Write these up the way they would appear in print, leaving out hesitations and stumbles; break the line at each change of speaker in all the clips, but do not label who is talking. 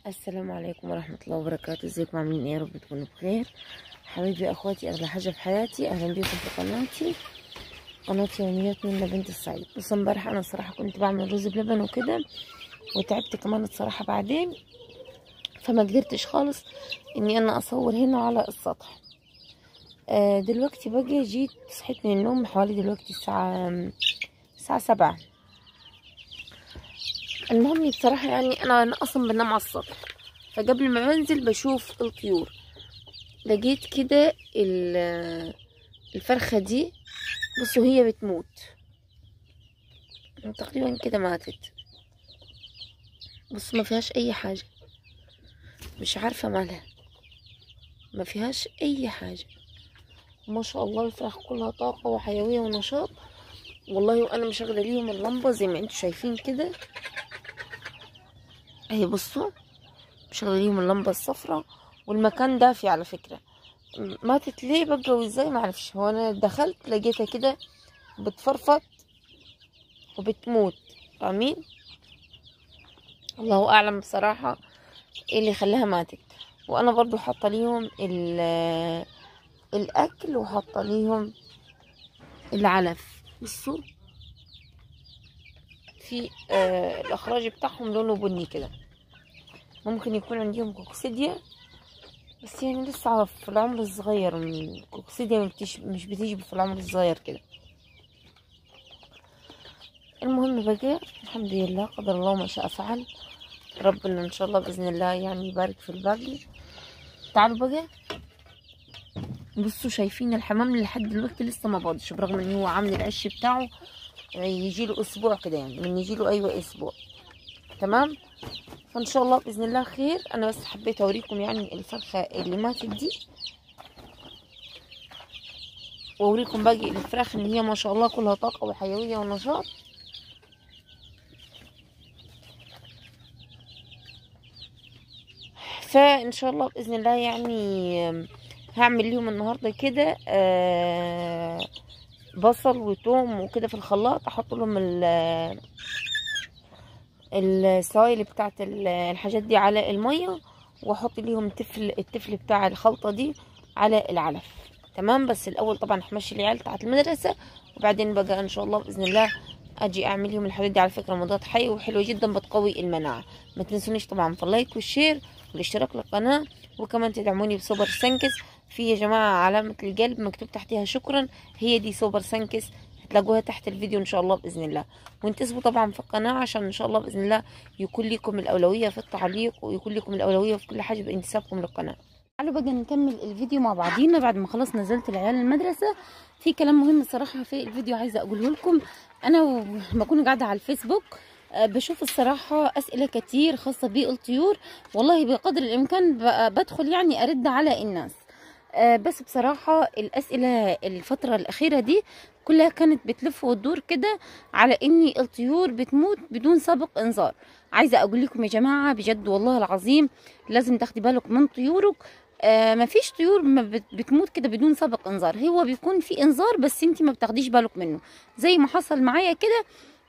السلام عليكم ورحمة الله وبركاته. ازيكم عاملين ايه؟ يا رب تكونوا بخير. حبايبي اخواتي، اغلى حاجة في حياتي، اهلا بيكم في قناة يوميات من بنت الصعيد. بص، امبارح انا الصراحة كنت بعمل رز بلبن وكده، وتعبت كمان الصراحة بعدين، فما قدرتش خالص اني انا اصور هنا على السطح. دلوقتي بقى جيت صحيت من النوم حوالي دلوقتي الساعة 7. المهم بصراحة يعني أنا أصلا بنام على السطح، فقبل ما بنزل بشوف الطيور. لقيت كده الفرخة دي، بصوا هي بتموت تقريبا كده، ماتت. بصوا ما فيهاش أي حاجة، مش عارفة مالها، ما فيهاش أي حاجة. ما شاء الله الفراخ كلها طاقة وحيوية ونشاط والله. وأنا مشغلة ليهم اللمبة زي ما انتوا شايفين كده اهي. بصوا مشغلة ليهم اللمبة الصفراء، والمكان دافي على فكرة. ماتت ليه بقى وازاي معرفش. هو انا دخلت لقيتها كده بتفرفط وبتموت، فاهمين؟ الله اعلم بصراحة ايه اللي خلاها ماتت. وانا برضو حاطه ليهم الاكل وحاطه ليهم العلف. بصوا في الاخراج بتاعهم لونه بني كده، ممكن يكون عندهم كوكسيديا، بس يعني لسه في العمر الصغير. الكوكسيديا مش بتيجي في العمر الصغير كده. المهم بقى الحمد لله، قدر الله ما شاء فعل. ربنا ان شاء الله باذن الله يعني يبارك في الباقي. تعالوا بقى بصوا، شايفين الحمام لحد دلوقتي لسه ما باضش، برغم ان هو عامل العش بتاعه يجي له اسبوع كده، يعني من يجي له ايوه اسبوع تمام. فان شاء الله باذن الله خير. انا بس حبيت اوريكم يعني الفرخه اللي ماتت دي، واوريكم باقي الفراخ ان هي ما شاء الله كلها طاقه وحيويه ونشاط. فان شاء الله باذن الله يعني هعمل لهم النهارده كده بصل وتوم وكده في الخلاط، احط لهم السوائل بتاعت الحاجات دي على الميه، واحط ليهم التفل بتاع الخلطه دي على العلف تمام. بس الاول طبعا همشي العيال بتاعت المدرسه، وبعدين بقى ان شاء الله باذن الله اجي اعمل لهم الحاجات دي. على فكره مضاد حيوي وحلوه جدا، بتقوي المناعه. ما تنسونيش طبعا في اللايك والشير والاشتراك للقناه، وكمان تدعموني بسوبر سانكس. في يا جماعه علامه القلب مكتوب تحتها شكرا، هي دي سوبر سانكس، هتلاقوها تحت الفيديو ان شاء الله باذن الله. وانتسبوا طبعا في القناه عشان ان شاء الله باذن الله يكون لكم الاولويه في التعليق، ويكون لكم الاولويه في كل حاجه بانتسابكم للقناه. تعالوا بقى نكمل الفيديو مع بعضينا بعد ما خلاص نزلت العيال المدرسه. في كلام مهم الصراحه في الفيديو عايزه اقوله لكم. انا بكون قاعده على الفيسبوك بشوف الصراحه اسئله كتير خاصه بالطيور، والله بقدر الامكان بدخل يعني ارد على الناس. بس بصراحه الاسئله الفتره الاخيره دي كلها كانت بتلف وتدور كده على ان الطيور بتموت بدون سابق انذار. عايزه اقول لكم يا جماعه بجد والله العظيم لازم تاخدي بالك من طيورك. مفيش طيور ما بتموت كده بدون سابق انذار، هو بيكون في انذار بس انت ما بتاخديش بالك منه، زي ما حصل معايا كده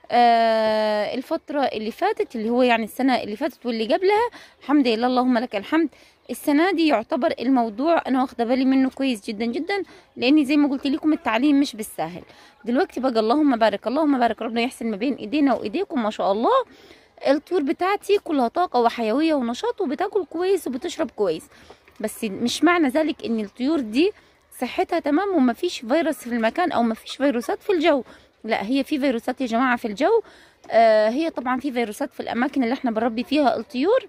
الفترة اللي فاتت، اللي هو يعني السنة اللي فاتت واللي قبلها. الحمد لله اللهم لك الحمد. السنة دي يعتبر الموضوع انا واخده بالي منه كويس جدا جدا، لاني زي ما قلت لكم التعليم مش بالساهل. دلوقتي بقى اللهم بارك اللهم بارك، ربنا يحسن ما بين ايدينا وايديكم. ما شاء الله الطيور بتاعتي كلها طاقة وحيوية ونشاط، وبتاكل كويس وبتشرب كويس. بس مش معنى ذلك ان الطيور دي صحتها تمام ومفيش فيروس في المكان او مفيش فيروسات في الجو. لا، هي في فيروسات يا جماعة في الجو. هي طبعا في فيروسات في الاماكن اللي احنا بنربي فيها الطيور.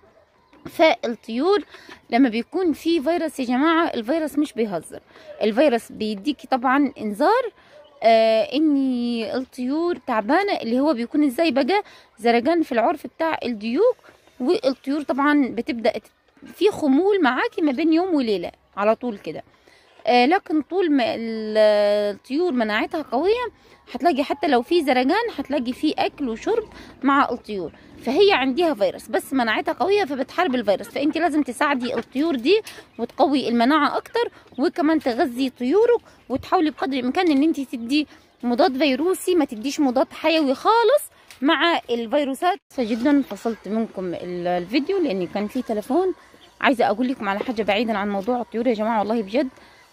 فالطيور لما بيكون في فيروس يا جماعة، الفيروس مش بيهزر، الفيروس بيديكي طبعا انذار ان الطيور تعبانة، اللي هو بيكون ازاي بقى زرقان في العرف بتاع الديوك. والطيور طبعا بتبدأ في خمول معاكي ما بين يوم وليلة على طول كده. لكن طول ما الطيور مناعتها قوية هتلاقي حتى لو في زرقان هتلاقي في اكل وشرب مع الطيور. فهي عندها فيروس بس مناعتها قوية فبتحارب الفيروس. فانت لازم تساعدي الطيور دي وتقوي المناعة اكتر، وكمان تغذي طيورك، وتحاولي بقدر الامكان ان انت تدي مضاد فيروسي، ما تديش مضاد حيوي خالص. مع الفيروسات. فجدا فصلت منكم الفيديو لاني كان في تليفون. عايزه اقول لكم على حاجه بعيدا عن موضوع الطيور يا جماعه، والله بجد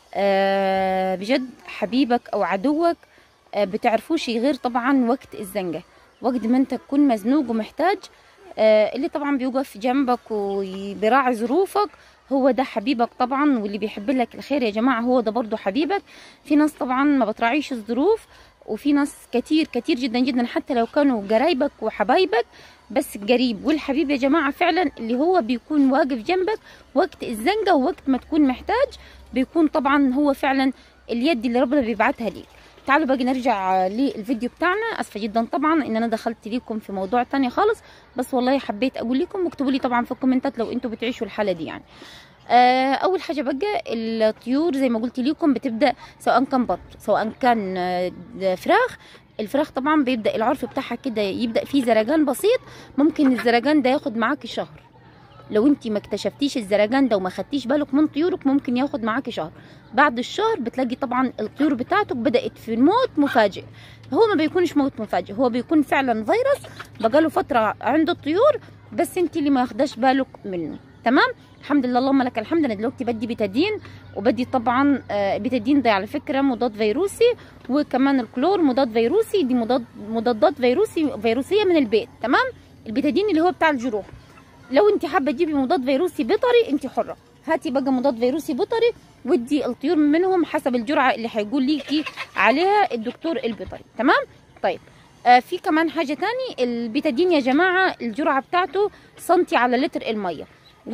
بجد حبيبك او عدوك بتعرفوش غير طبعا وقت الزنقه، وقت ما انت تكون مزنوق ومحتاج، اللي طبعا بيوقف جنبك وبيراعي ظروفك هو ده حبيبك طبعا. واللي بيحب لك الخير يا جماعه هو ده برضو حبيبك. في ناس طبعا ما بتراعيش الظروف، وفي ناس كتير كتير جدا جدا حتى لو كانوا قرايبك وحبايبك، بس القريب والحبيب يا جماعه فعلا اللي هو بيكون واقف جنبك وقت الزنقه ووقت ما تكون محتاج، بيكون طبعا هو فعلا اليد اللي ربنا بيبعتها ليك. تعالوا بقى نرجع للفيديو بتاعنا. اسفه جدا طبعا ان انا دخلت ليكم في موضوع تاني خالص، بس والله حبيت اقول لكم، واكتبوا لي طبعا في الكومنتات لو انتوا بتعيشوا الحاله دي يعني. اول حاجه بقى الطيور زي ما قلت لكم بتبدا سواء كان بط سواء كان فراخ. الفراخ طبعا بيبدا العرف بتاعها كده يبدا فيه زرقان بسيط، ممكن الزرقان ده ياخد معاكي شهر. لو انت ما اكتشفتيش الزرقان ده وما خدتيش بالك من طيورك ممكن ياخد معاكي شهر. بعد الشهر بتلاقي طبعا الطيور بتاعتك بدات في موت مفاجئ. هو ما بيكونش موت مفاجئ، هو بيكون فعلا فيروس بقاله فتره عند الطيور، بس انت اللي ما واخداش بالك منه. تمام. الحمد لله اللهم لك الحمد. انا دلوقتي بدي بيتادين، وبدي طبعا بيتادين ده على فكره مضاد فيروسي، وكمان الكلور مضاد فيروسي. دي مضادات فيروسيه من البيت. تمام. البيتادين اللي هو بتاع الجروح. لو انت حابه تجيبي مضاد فيروسي بيطري انت حره، هاتي بقى مضاد فيروسي بيطري ودي الطيور منهم حسب الجرعه اللي هيقول ليكي عليها الدكتور البيطري. تمام. طيب في كمان حاجه تاني، البيتادين يا جماعه الجرعه بتاعته سنتي على لتر الميه،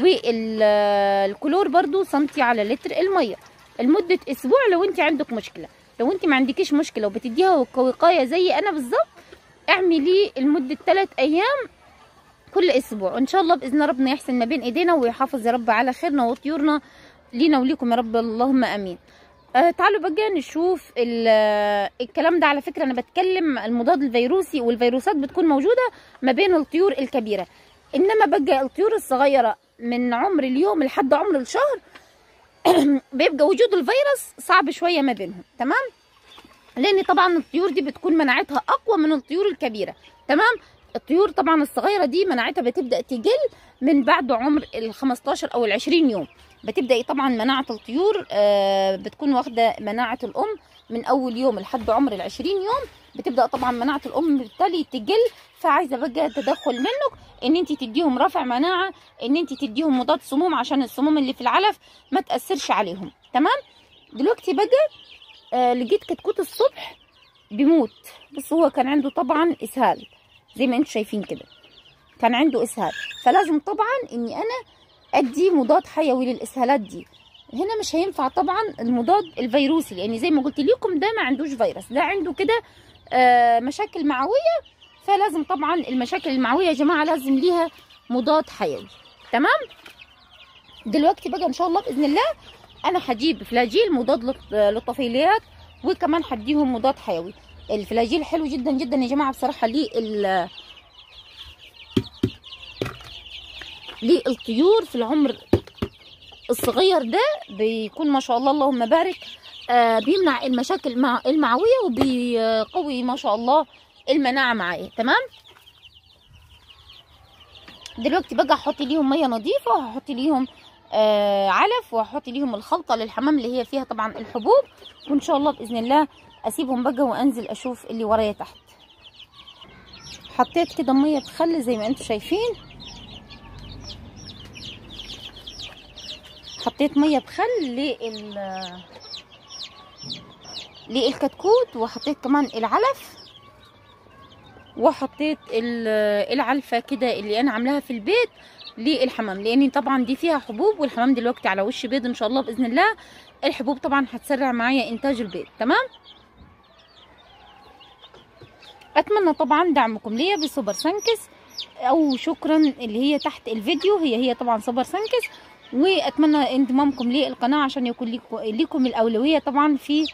والكلور برضو سنتي على لتر الميه لمده اسبوع. لو انت عندك مشكله، لو انت ما عندكيش مشكله وبتديها وقايه زي انا بالظبط، اعملي لمده 3 ايام كل اسبوع، وان شاء الله باذن ربنا يحسن ما بين ايدينا ويحافظ يا رب على خيرنا وطيورنا لينا وليكم يا رب اللهم امين. تعالوا بقى نشوف الكلام ده. على فكره انا بتكلم المضاد الفيروسي والفيروسات بتكون موجوده ما بين الطيور الكبيره، انما بقى الطيور الصغيره من عمر اليوم لحد عمر الشهر بيبقى وجود الفيروس صعب شويه ما بينهم. تمام. لان طبعا الطيور دي بتكون مناعتها اقوى من الطيور الكبيره. تمام. الطيور طبعا الصغيره دي مناعتها بتبدا تقل من بعد عمر ال 15 او ال 20 يوم. بتبدا طبعا مناعه الطيور بتكون واخده مناعه الام من اول يوم لحد عمر ال 20 يوم. بتبدا طبعا مناعه الام بالتالي تقل، فعايزه بقى تدخل منك ان انت تديهم رفع مناعه، ان انت تديهم مضاد سموم عشان السموم اللي في العلف ما تاثرش عليهم. تمام. دلوقتي بقى لقيت كتكوت الصبح بيموت، بس هو كان عنده طبعا اسهال زي ما انتم شايفين كده، كان عنده اسهال، فلازم طبعا اني انا ادي مضاد حيوي للاسهالات دي. هنا مش هينفع طبعا المضاد الفيروسي لان زي ما قلت لكم ده ما عندوش فيروس، ده عنده كده مشاكل معويه، فلازم طبعا المشاكل المعويه يا جماعه لازم ليها مضاد حيوي. تمام. دلوقتي بقى ان شاء الله باذن الله انا هجيب فلاجيل مضاد للطفيليات، وكمان هديهم مضاد حيوي. الفلاجيل حلو جدا جدا يا جماعه بصراحه للطيور في العمر الصغير ده، بيكون ما شاء الله اللهم بارك بيمنع المشاكل المعويه وبيقوي ما شاء الله المناعه معايا. تمام. دلوقتي بقى هحط ليهم ميه نظيفه، وهحط ليهم علف، وهحط ليهم الخلطه للحمام اللي هي فيها طبعا الحبوب، وان شاء الله باذن الله اسيبهم بقى وانزل اشوف اللي ورايا تحت. حطيت كده ميه بخل زي ما انتم شايفين، حطيت ميه بخل للكتكوت، وحطيت كمان العلف، وحطيت العلفه كده اللي انا عاملاها في البيت للحمام، لان طبعا دي فيها حبوب، والحمام دلوقتي على وش بيض ان شاء الله باذن الله. الحبوب طبعا هتسرع معايا انتاج البيض. تمام. اتمنى طبعا دعمكم ليا بسوبر سانكس، او شكرا اللي هي تحت الفيديو هي طبعا سوبر سانكس، واتمنى انضمامكم للقناه عشان يكون لكم الاولويه طبعا في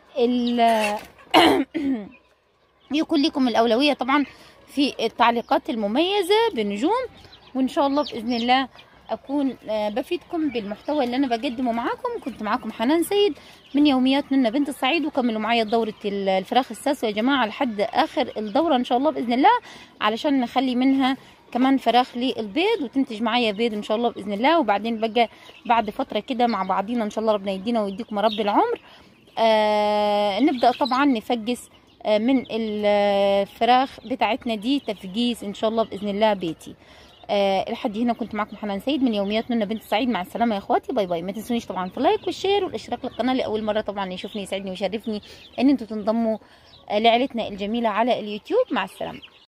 يكون لكم الاولويه طبعا في التعليقات المميزه بالنجوم. وان شاء الله باذن الله
اكون بفيدكم بالمحتوى اللي انا بقدمه معاكم. كنت معاكم حنان سيد من يوميات نونا بنت الصعيد، وكملوا معايا دورة الفراخ الساسو يا جماعة لحد اخر الدورة ان شاء الله باذن الله، علشان نخلي منها كمان فراخ للبيض وتنتج معايا بيض ان شاء الله باذن الله. وبعدين بقى بعد فترة كده مع بعضينا ان شاء الله ربنا يدينا ويديكم رب العمر نبدأ طبعا نفجس من الفراخ بتاعتنا دي تفجيس ان شاء الله باذن الله بيتي. لحد هنا كنت معكم حنان سيد من يوميات نونا بنت الصعيد. مع السلامه يا اخواتي، باي باي. ما تنسونيش طبعا في اللايك والشير والاشتراك للقناه، لاول مره طبعا يشوفني يسعدني ويشرفني ان انتوا تنضموا لعيلتنا الجميله على اليوتيوب. مع السلامه.